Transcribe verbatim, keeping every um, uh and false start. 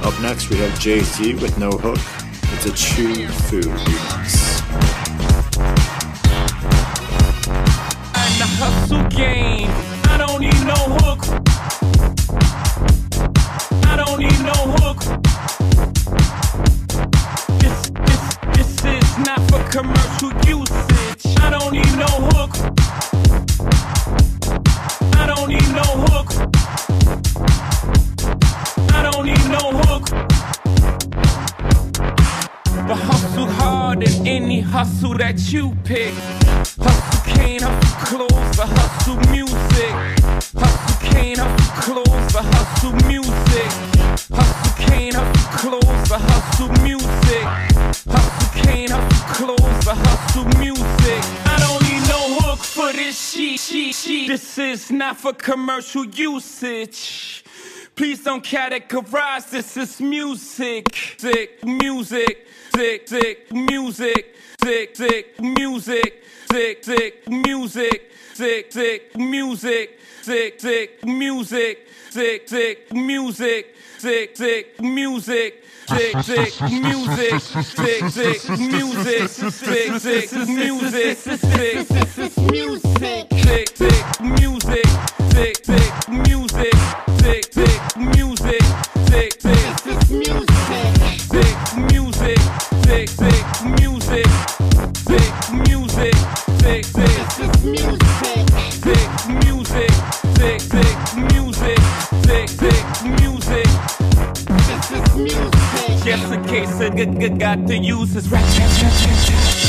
Up next we have Jay Z with No Hook. It's a Chew Food remix. In the hustle game, I don't need no hook. I don't need no hook. This, this, this is not for commercial usage. I don't need no hook. I don't need no hook. I don't need no hook. But hustle hard in any hustle that you pick. Hustle cane, hustle clothes, or hustle music. Hustle cane, hustle clothes, or hustle music. Hustle cane, hustle clothes, or hustle music. Hustle cane, hustle clothes, or hustle music. I don't need no hook for this shit, shit, shit. This is not for commercial usage. Please don't categorize this as music. Sick music, sick, sick music, sick, sick music, sick, sick music, sick, sick music, sick, sick music, sick, sick music, sick, sick music. Sick, sick music, sick, sick music, sick, sick music, sick, sick music, sick, sick music, sick, sick music, sick, sick music, sick, sick music, sick music, sick, sick music, sick music, sick, sick music, sick music, sick, sick music, sick, sick music. Just in case a g g got to use this rap, rap, rap, rap, rap.